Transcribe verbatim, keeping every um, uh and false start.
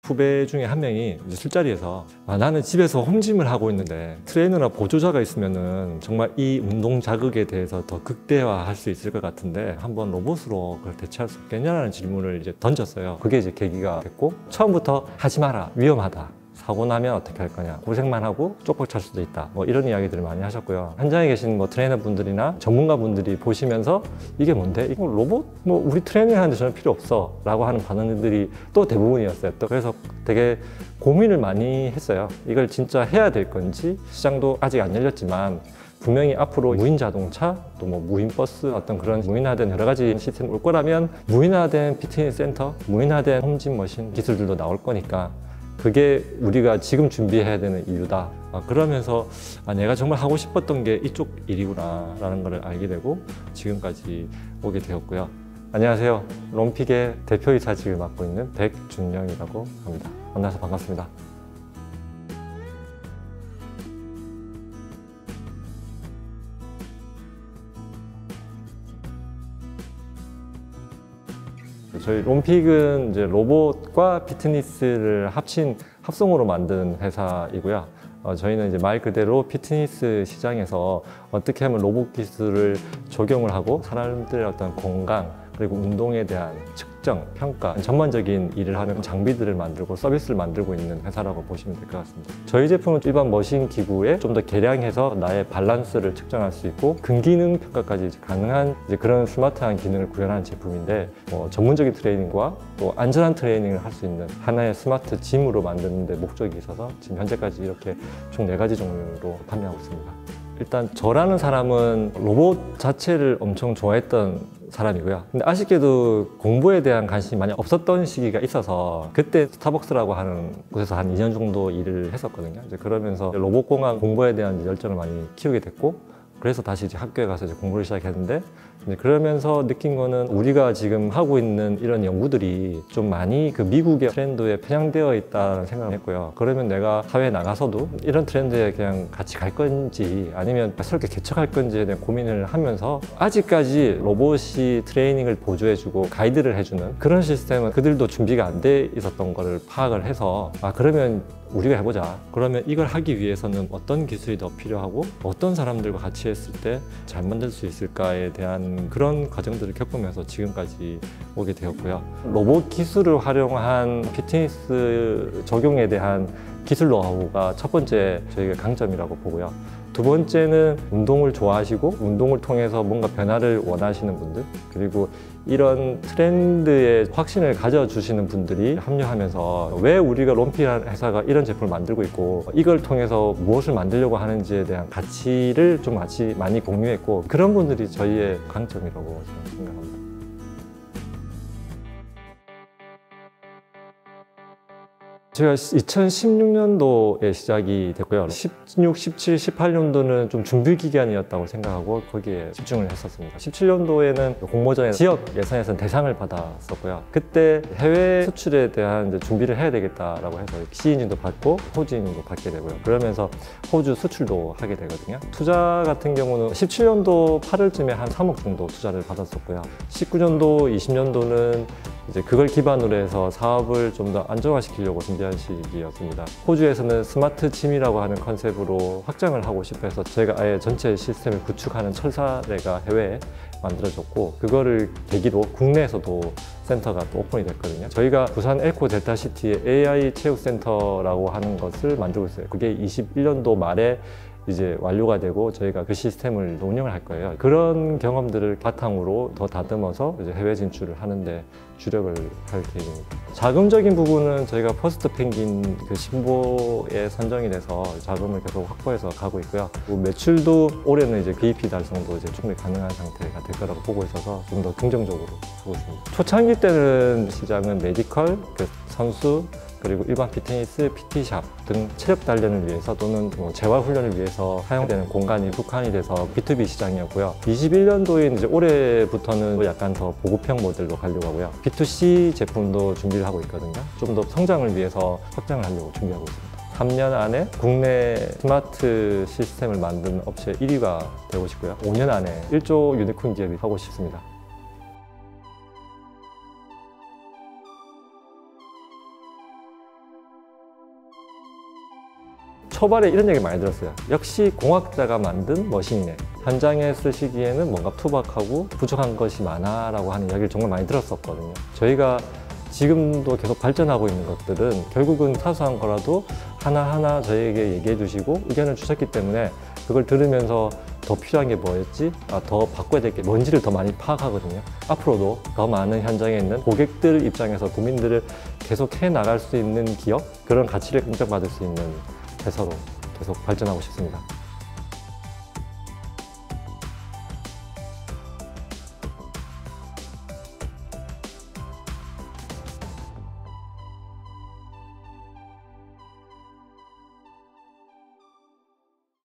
후배 중에 한 명이 이제 술자리에서 아, 나는 집에서 홈짐을 하고 있는데 트레이너나 보조자가 있으면은 정말 이 운동 자극에 대해서 더 극대화할 수 있을 것 같은데 한번 로봇으로 그걸 대체할 수 있겠냐라는 질문을 이제 던졌어요. 그게 이제 계기가 됐고, 처음부터 하지 마라, 위험하다, 사고 나면 어떻게 할 거냐, 고생만 하고 쪽박 찰 수도 있다, 뭐 이런 이야기들을 많이 하셨고요. 현장에 계신 뭐 트레이너 분들이나 전문가 분들이 보시면서 이게 뭔데? 이거 로봇? 뭐 우리 트레이닝 하는데 전혀 필요 없어 라고 하는 반응들이 또 대부분이었어요. 또 그래서 되게 고민을 많이 했어요. 이걸 진짜 해야 될 건지. 시장도 아직 안 열렸지만 분명히 앞으로 무인 자동차, 또 뭐 무인 버스, 어떤 그런 무인화된 여러 가지 시스템이 올 거라면 무인화된 피트니스 센터, 무인화된 홈짐 머신 기술들도 나올 거니까 그게 우리가 지금 준비해야 되는 이유다. 아, 그러면서 아, 내가 정말 하고 싶었던 게 이쪽 일이구나 라는 걸 알게 되고 지금까지 오게 되었고요. 안녕하세요. 롬픽의 대표이사직을 맡고 있는 백준영이라고 합니다. 만나서 반갑습니다. 저희 롬픽은 이제 로봇과 피트니스를 합친 합성으로 만든 회사이고요. 어, 저희는 이제 말 그대로 피트니스 시장에서 어떻게 하면 로봇 기술을 적용을 하고 사람들의 어떤 건강 그리고 운동에 대한 측정, 평가, 전반적인 일을 하는 장비들을 만들고 서비스를 만들고 있는 회사라고 보시면 될 것 같습니다. 저희 제품은 일반 머신 기구에 좀 더 개량해서 나의 밸런스를 측정할 수 있고 근기능 평가까지 가능한 이제 그런 스마트한 기능을 구현한 제품인데, 뭐 전문적인 트레이닝과 또 안전한 트레이닝을 할 수 있는 하나의 스마트 짐으로 만드는 데 목적이 있어서 지금 현재까지 이렇게 총 네 가지 종류로 판매하고 있습니다. 일단 저라는 사람은 로봇 자체를 엄청 좋아했던 사람이고요. 근데 아쉽게도 공부에 대한 관심이 많이 없었던 시기가 있어서 그때 스타벅스라고 하는 곳에서 한 이 년 정도 일을 했었거든요. 이제 그러면서 로봇공학 공부에 대한 열정을 많이 키우게 됐고, 그래서 다시 이제 학교에 가서 이제 공부를 시작했는데, 이제 그러면서 느낀 거는 우리가 지금 하고 있는 이런 연구들이 좀 많이 그 미국의 트렌드에 편향되어 있다는 생각을 했고요. 그러면 내가 사회에 나가서도 이런 트렌드에 그냥 같이 갈 건지 아니면 새롭게 개척할 건지에 대한 고민을 하면서, 아직까지 로봇이 트레이닝을 보조해주고 가이드를 해주는 그런 시스템은 그들도 준비가 안 돼 있었던 거를 파악을 해서, 아 그러면 우리가 해보자. 그러면 이걸 하기 위해서는 어떤 기술이 더 필요하고 어떤 사람들과 같이 했을 때 잘 만들 수 있을까에 대한 그런 과정들을 겪으면서 지금까지 오게 되었고요. 로봇 기술을 활용한 피트니스 적용에 대한 기술 노하우가 첫 번째 저희가 강점이라고 보고요. 두 번째는 운동을 좋아하시고 운동을 통해서 뭔가 변화를 원하시는 분들, 그리고 이런 트렌드에 확신을 가져주시는 분들이 합류하면서 왜 우리가 롬픽이라는 회사가 이런 제품을 만들고 있고 이걸 통해서 무엇을 만들려고 하는지에 대한 가치를 좀 같이 많이 공유했고, 그런 분들이 저희의 강점이라고 저는 생각합니다. 제가 이천십육 년도에 시작이 됐고요. 십육, 십칠, 십팔 년도는 좀 준비 기간이었다고 생각하고 거기에 집중을 했었습니다. 십칠 년도에는 공모전에 지역 예선에서는 대상을 받았었고요. 그때 해외 수출에 대한 이제 준비를 해야 되겠다라고 해서 씨인증도 받고 호주인도 받게 되고요. 그러면서 호주 수출도 하게 되거든요. 투자 같은 경우는 십칠 년도 팔월쯤에 한 삼억 정도 투자를 받았었고요. 십구 년도, 이십 년도는 이제 그걸 기반으로 해서 사업을 좀 더 안정화시키려고 준비한 시기였습니다. 호주에서는 스마트 짐이라고 하는 컨셉으로 확장을 하고 싶어 해서 제가 아예 전체 시스템을 구축하는 철사례가 해외에 만들어졌고, 그거를 계기로 국내에서도 센터가 또 오픈이 됐거든요. 저희가 부산 엘코 델타시티의 에이아이 체육센터라고 하는 것을 만들고 있어요. 그게 이십일 년도 말에 이제 완료가 되고 저희가 그 시스템을 운영을 할 거예요. 그런 경험들을 바탕으로 더 다듬어서 이제 해외 진출을 하는데 주력을 할 계획입니다. 자금적인 부분은 저희가 퍼스트 펭귄 그 신보에 선정이 돼서 자금을 계속 확보해서 가고 있고요. 매출도 올해는 이제 비이피 달성도 이제 충분히 가능한 상태가 될 거라고 보고 있어서 좀 더 긍정적으로 보고 있습니다. 초창기 때는 시장은 메디컬, 그 선수, 그리고 일반 피트니스, 피티샵 등 체력 단련을 위해서 또는 뭐 재활 훈련을 위해서 사용되는 공간이 국한이 돼서 비투비 시장이었고요. 이십일 년도인 이제 올해부터는 약간 더 보급형 모델로 가려고 하고요. 비투씨 제품도 준비를 하고 있거든요. 좀 더 성장을 위해서 확장을 하려고 준비하고 있습니다. 삼 년 안에 국내 스마트 시스템을 만드는 업체 일 위가 되고 싶고요. 오 년 안에 일조 유니콘 기업이 하고 싶습니다. 초반에 이런 얘기 많이 들었어요. 역시 공학자가 만든 머신이네. 현장에 쓰시기에는 뭔가 투박하고 부족한 것이 많아 라고 하는 이야기를 정말 많이 들었었거든요. 저희가 지금도 계속 발전하고 있는 것들은 결국은 사소한 거라도 하나하나 저희에게 얘기해 주시고 의견을 주셨기 때문에 그걸 들으면서 더 필요한 게 뭐였지? 아, 더 바꿔야 될 게 뭔지를 더 많이 파악하거든요. 앞으로도 더 많은 현장에 있는 고객들 입장에서 고민들을 계속 해 나갈 수 있는 기업, 그런 가치를 인정받을 수 있는 회사로 계속 발전하고 싶습니다.